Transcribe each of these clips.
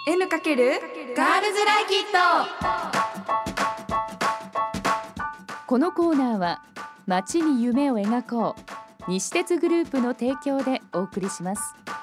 N× ガールズライキット。 このコーナーは街に夢を描こう西鉄グループの提供でお送りします。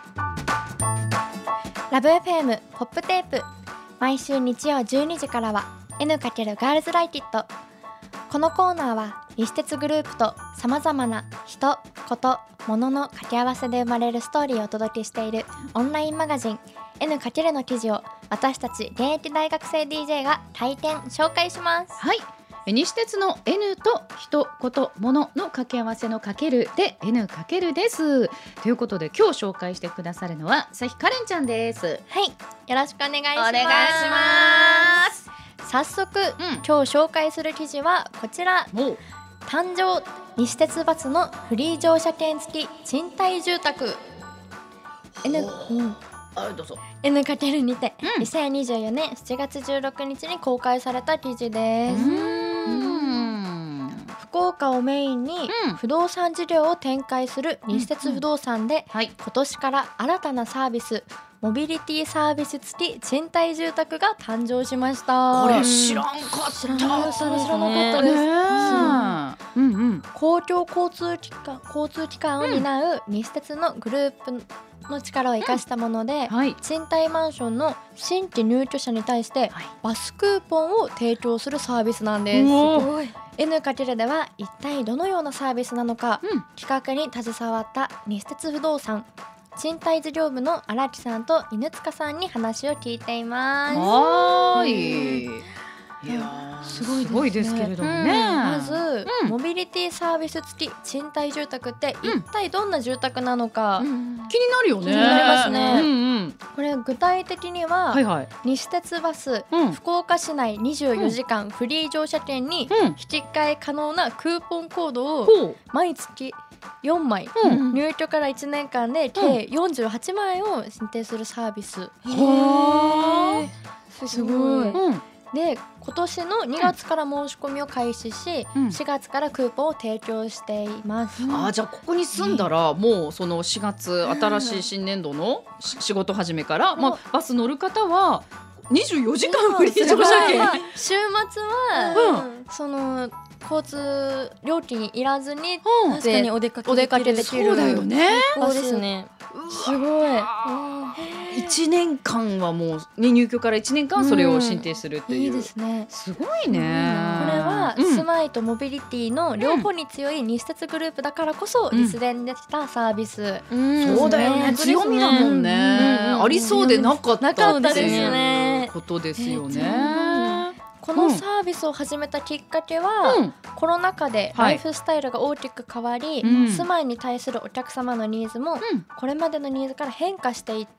ラブ FM ポップテープ、毎週日曜12時からは N× ガールズライキット。このコーナーは西鉄グループとさまざまな人、こと、物の掛け合わせで生まれるストーリーをお届けしているオンラインマガジン N× の記事を私たち現役大学生 DJ が体験紹介します。 はい、西鉄の N と人、こと、物の掛け合わせのかけるで N× です。ということで今日紹介してくださるのはさひかれんちゃんです。 はい、よろしくお願いします。 お願いします。 早速、今日紹介する記事はこちら。誕生、西鉄バスのフリー乗車券付き賃貸住宅。 N× どうぞ。 にて、2024年7月16日に公開された記事です。福岡をメインに不動産事業を展開する西鉄不動産で、今年から新たなサービス、モビリティサービス付き賃貸住宅が誕生しました。 これ知らんかった。 知らなかったです。公共交通機関を担う西鉄のグループの力を生かしたもので、賃貸マンションの新規入居者に対してバスクーポンを提供するサービスなんです。N× では一体どのようなサービスなのか、企画に携わった西鉄不動産賃貸事業部の荒木さんと犬塚さんに話を聞いています。 いやすごいですけれどもね。 まず、モビリティサービス付き賃貸住宅って一体どんな住宅なのか、 気になるよね。 気になりますね。これ具体的には、西鉄バス、福岡市内24時間フリー乗車券に引き換え可能なクーポンコードを毎月4枚、入居から1年間で計48万円を申請するサービス。すごい。で、今年の2月から申し込みを開始し、4月からクーポンを提供しています。 じゃあここに住んだら、もうその4月新しい新年度の仕事始めから、バス乗る方は24時間フリー乗車券。 週末は、その交通料金いらずに確かにお出かけできる。 そうだよね。 そうですね。すごい。 1年間はもう、入居から1年間それを申請するっていう。 いいですね。 すごいね。 これは住まいとモビリティの両方に強い西鉄グループだからこそ実現できたサービス。 そうだよね。強みだもんね。ありそうでなかったっていうことですよね。 このサービスを始めたきっかけは、コロナ禍でライフスタイルが大きく変わり、住まいに対するお客様のニーズもこれまでのニーズから変化していった。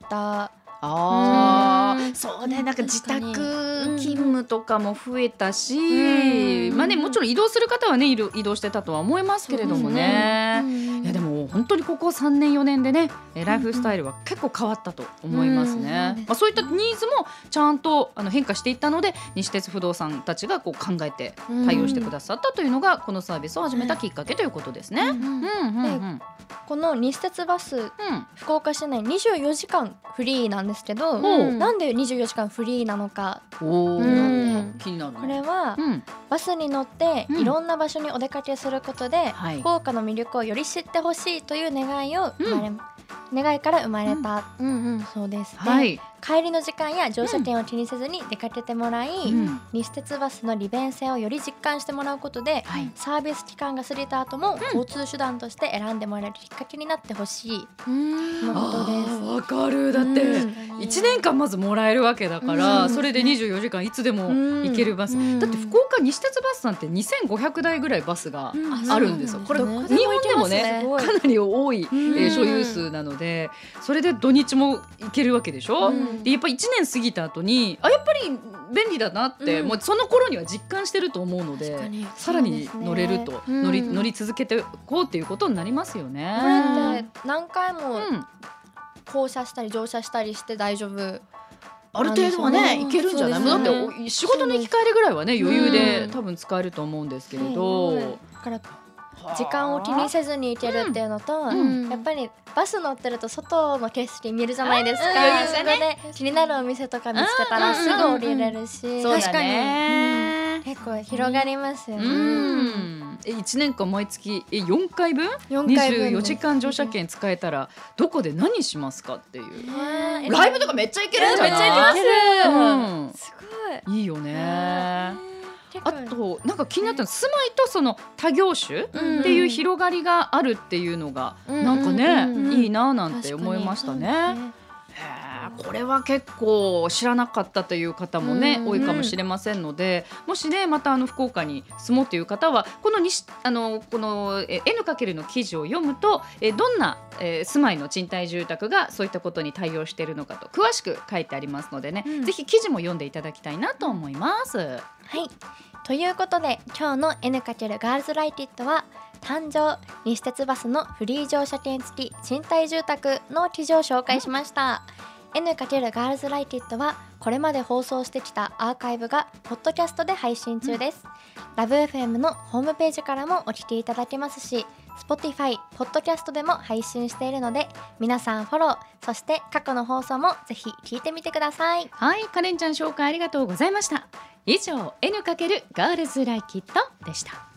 そうね、なんか自宅勤務とかも増えたし、もちろん移動する方はね、移動してたとは思いますけれどもね。いやでも本当にここ3年4年でね、ライフスタイルは結構変わったと思いますね。そういったニーズもちゃんと変化していったので、西鉄不動産たちがこう考えて対応してくださったというのが、このサービスを始めたきっかけということですね。 この西鉄バス、福岡市内24時間フリーなんですけど、なんで24時間フリーなのか。 気になる。 これは、バスに乗っていろんな場所にお出かけすることで、福岡の魅力をより知ってほしいという願いから生まれたそうです。帰りの時間や乗車券を気にせずに出かけてもらい、西鉄バスの利便性をより実感してもらうことで、サービス期間が過ぎた後も交通手段として選んでもらえるきっかけになってほしいのことです。 わかる。だって1年間まずもらえるわけだから、それで24時間いつでも行けるバス。だって福岡西鉄バスさんって2500台ぐらいバスがあるんですよ。これ日本でもね、かなり多い所有数なので、それで土日も行けるわけでしょ。でやっぱ1年過ぎた後にやっぱり便利だなって、もうその頃には実感してると思うので、さらに乗れると、乗り続けていこうっていうことになりますよね。 これって何回も降車したり乗車したりして大丈夫？ ある程度はね、いけるんじゃない？だって仕事の行き帰りぐらいはね、余裕で多分使えると思うんですけれど、 だから時間を気にせずに行けるっていうのと、やっぱりバス乗ってると外の景色見るじゃないですか。そこで気になるお店とか見つけたらすぐ降りれるし、 確かに結構広がりますよね。 1年間毎月4回分24時間乗車券使えたらどこで何しますかっていう。ライブとかめっちゃ行けるんじゃない？めっちゃ行ける。すごいいいよね。あとなんか気になったの住まいとその他業種っていう広がりがあるっていうのがなんかねいいななんて思いましたね。これは結構知らなかったという方もね、多いかもしれませんので、もしねまた福岡に住もうという方はこのN× の記事を読むとどんな住まいの賃貸住宅がそういったことに対応しているのかと詳しく書いてありますのでね、ぜひ記事も読んでいただきたいなと思います。 はい、ということで今日の N× ガールズライティッドは誕生西鉄バスのフリー乗車券付き賃貸住宅の記事を紹介しました。N× ガールズライティッドはこれまで放送してきたアーカイブがポッドキャストで配信中です。ラブ FM のホームページからもお聞きいただけますし、Spotify、ポッドキャストでも配信しているので皆さんフォロー、そして過去の放送もぜひ聞いてみてください。 はい、カレンちゃん紹介ありがとうございました。以上 N× ガールズライキッドでした。